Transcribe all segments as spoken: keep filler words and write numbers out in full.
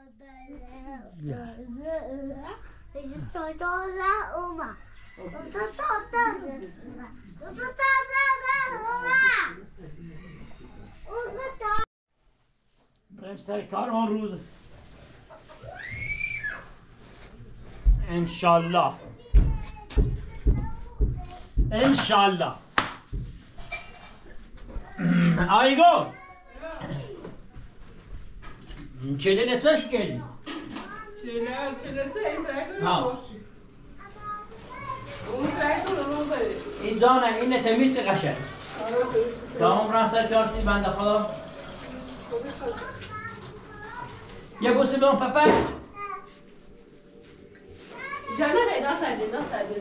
بریم سر کار اون روز انشالله انشالله. Aygo. Çelene taş geldi. Çelene, çelene traktörü Ha. boş. Onu traktörü onu da. این دانه این تمیز قشنگ. تمام راه سر کارسی بنده خدا. یه بوسه به اون پپر. جانه پیدا سردی، نه سردی،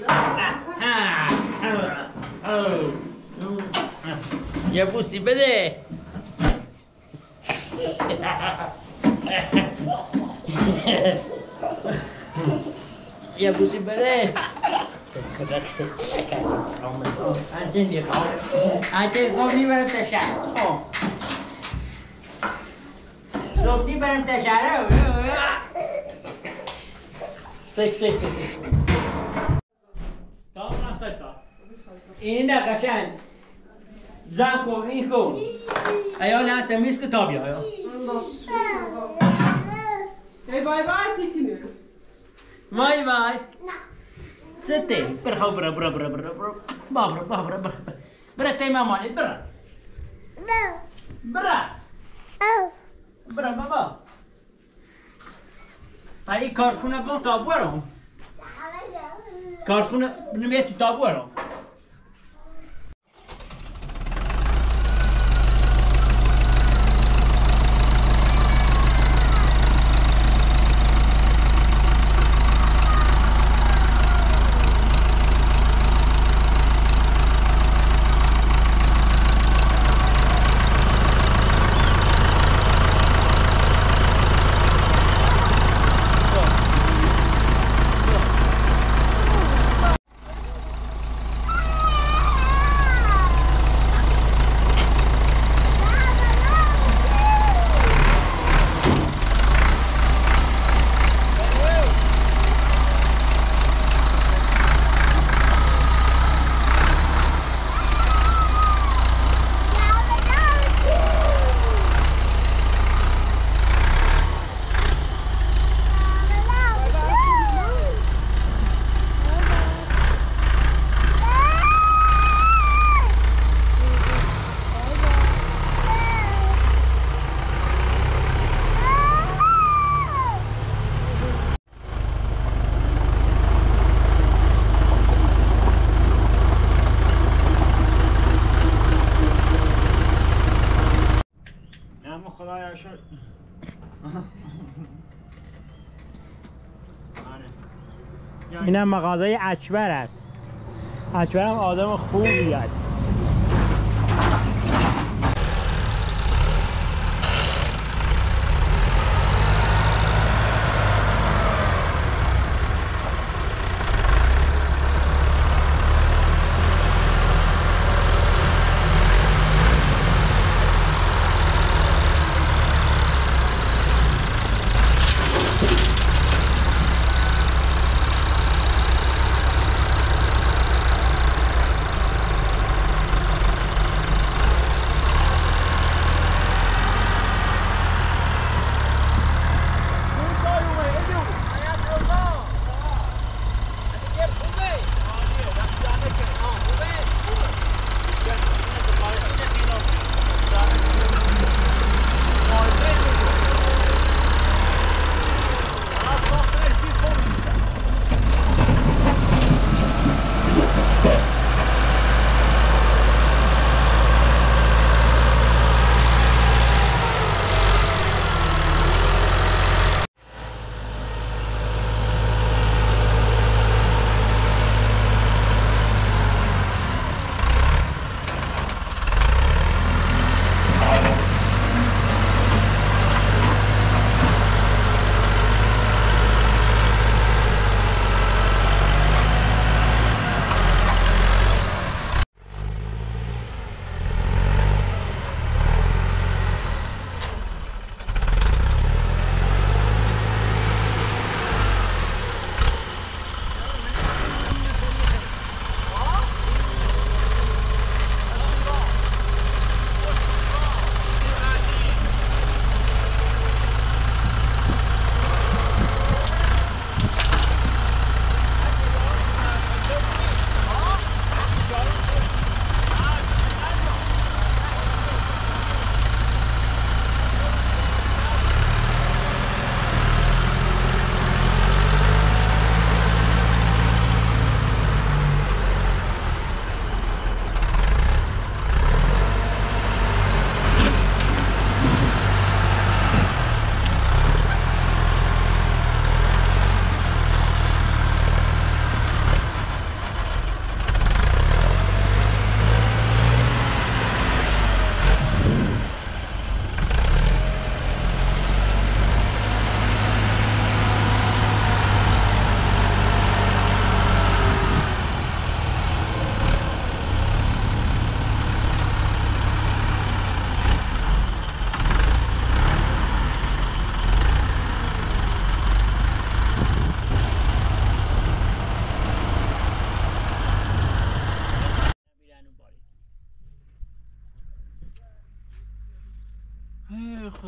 نه. یه بوسی بده. یه بوسی بده. Antes de pau. Antes só me vai fechar. Ó. Só me vai fechar. Sek sek sek sek. Tamam lan sakla. İğne kaşan. Zanko, inko. Ayol ha temiz kitap ya. Hey bay bay tekiniyoruz. Vay vay. Sete, bra bra bra bra bra bra. Bra bra bra bra. Bra te mamani bra. Bra. Bra baba. Ay kartuna bon tabuaro. Kartuna nemmeti tabuaro. اینم مغازه اکبر است. اکبر هم آدم خوبی است.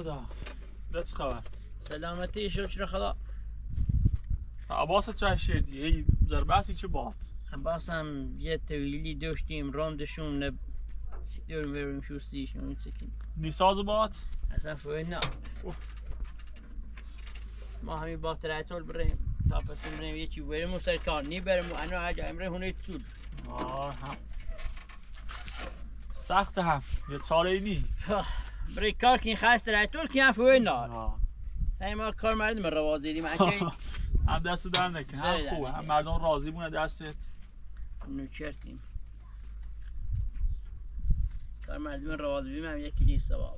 خدا ده چه خبر؟ سلامتی شکر خدا. عباس چه شدی؟ هی زرباسی چه باد؟ عباس هم یه طویلی داشتیم راندشون نب دورم بریم شوستیشون این چکیم نیساز باد؟ اصلا فوی نه ما همین با ترایتول بریم تا پس بریم یه چی بریم و سر کار نی بریم و انا اجا امره هونه چود آه هم سخت هم یه ساله نی برای کار کین خواست ترایتول کین فوی نه هی ما کار مردم روازی دیم اچه هم دست در نکن هم خوبه هم مردم راضی بونه دستت نوچرتیم کار مردم روازی بیم هم یکی لیست سواب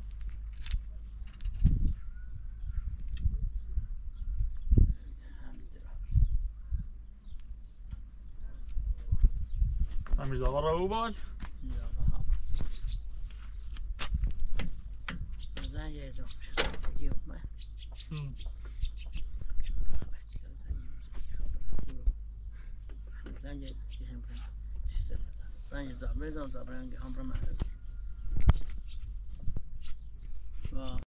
Mirza var o bal. زن یه جا میشه من زن یه کشم کنم زن یه زبره زن زبره هم هم برم و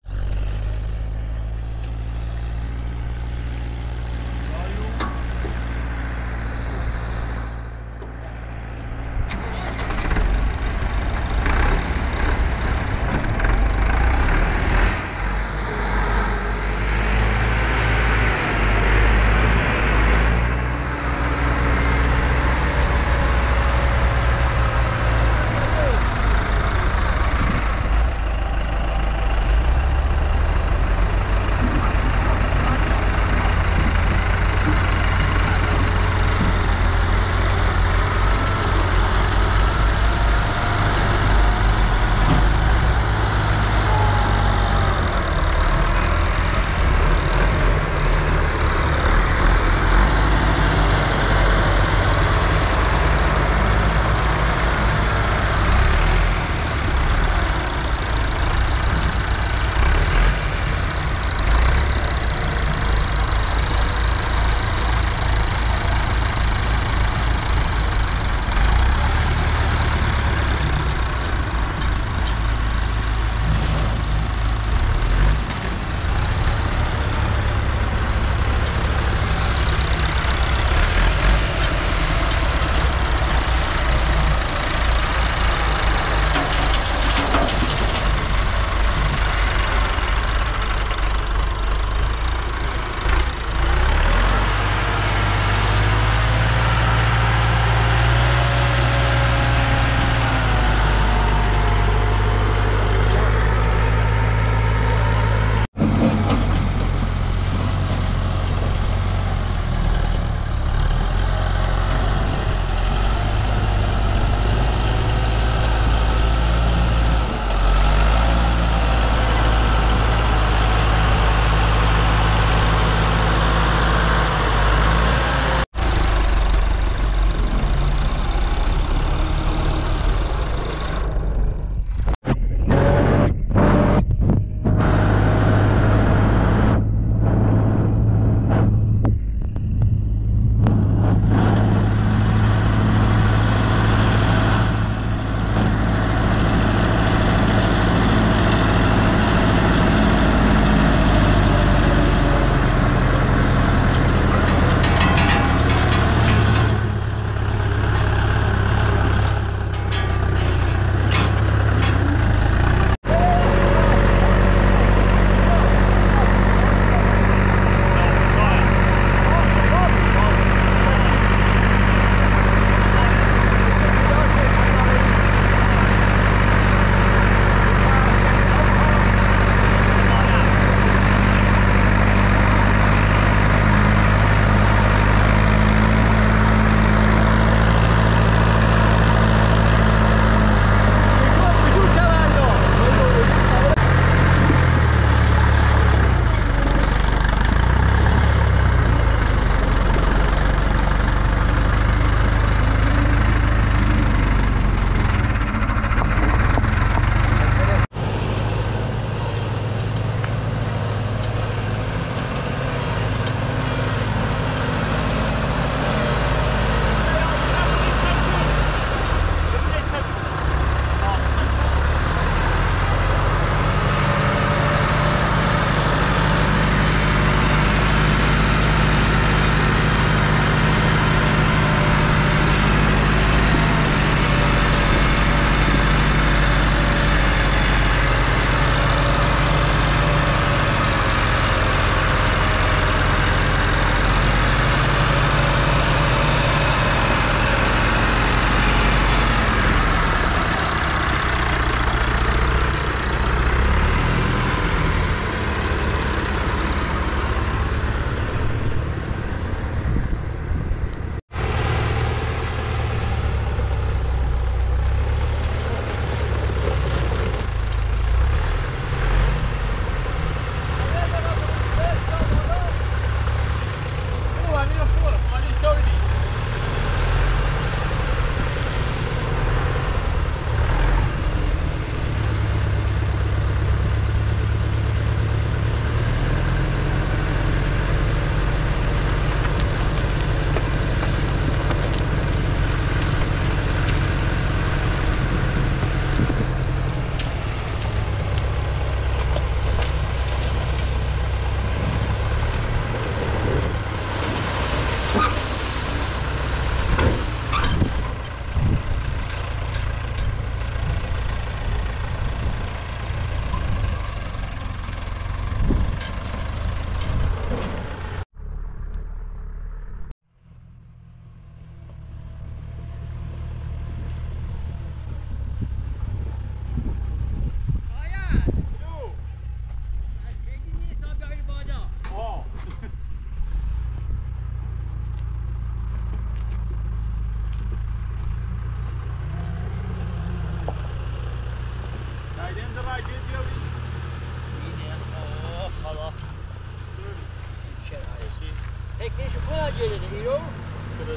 که شکوه جدید ایرو چرا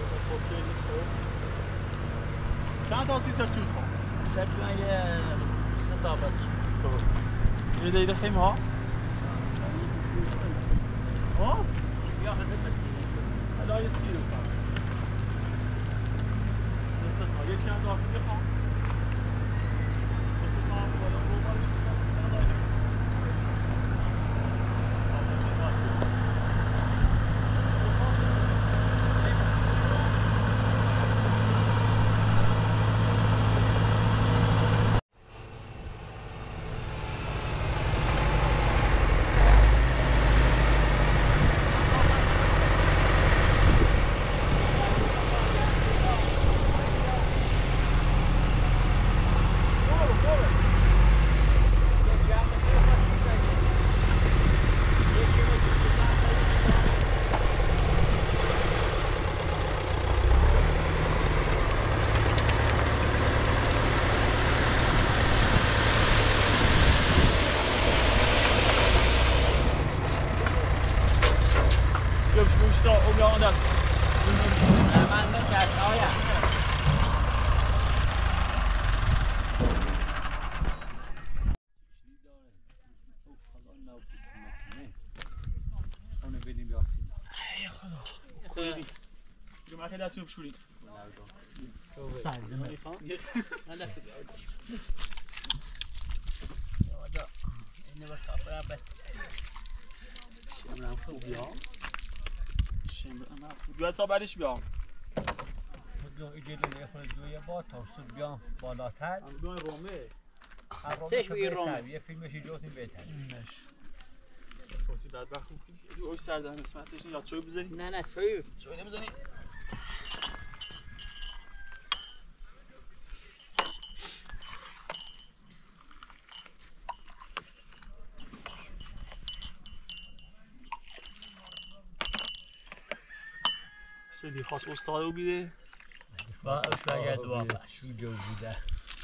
چند تا سی سر توی خواه سر توی یه ستا بدش یه دیده خیمه ها ها؟ بیا خنده بستی حالا یه سی رو کنم دست ما یکی هم داخل بخوام دست ما هم بالا رو بارش بکنم چند دایده om jag andas. من میکرد آیا اونو بدیم یاسین ای خدا کلی دیگه من خیلی دست می‌بشورید سنده من من دست بیاد یادا اینه با کافر هم بس شمرم خوب بیام شمرم خوب بیاد تا بعدش بیام دو ایجاد میخوره دوی با توسط بیام بالاتر دو رومه سهش بگیر رومه یه فیلمش ایجاد بهتر نش فوسی بعد وقت خوب اوی سردن قسمتش یا چوی بزنی نه نه چوی چوی نمیزنی سیدی خاص استاد او بیده با شاید دو آفش شو جو بوده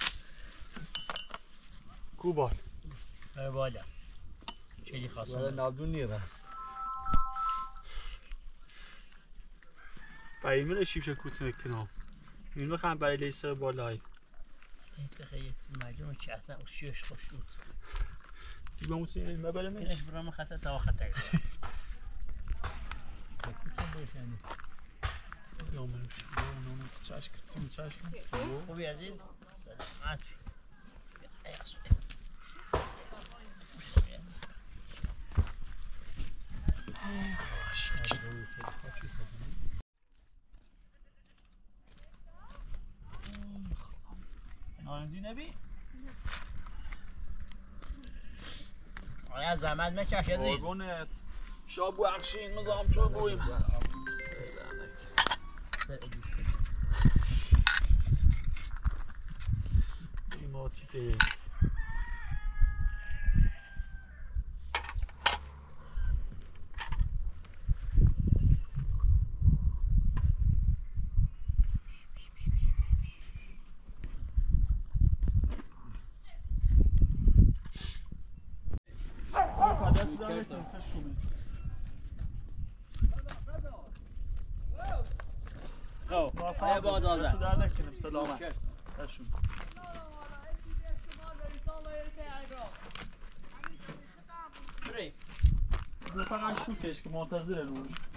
کوبال ای بالا چیلی خاصم ولی نابدون نیره باید میره شیبش کوتن کنم این بخوام برای لیسر بالای این تخیلی مجموع که اصلا اوشیش خوش شد دیگه اون سین علمه برمش اینش برام خطر تا خطر یا منو شو اونو چشم کنم چشم خوبی عزیز سلامت ایاس خوش نارنجی نبی آیا زحمت میکش عزیز قربونت شاب بخشین مزام تو بویم ایماتی ته ای باد آزد در نکنم سلامت تشون دو فقط شوکش که منتظره روش